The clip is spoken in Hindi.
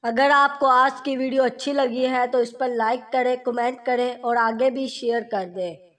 अगर आपको आज की वीडियो अच्छी लगी है तो इस पर लाइक करें, कमेंट करें और आगे भी शेयर कर दें।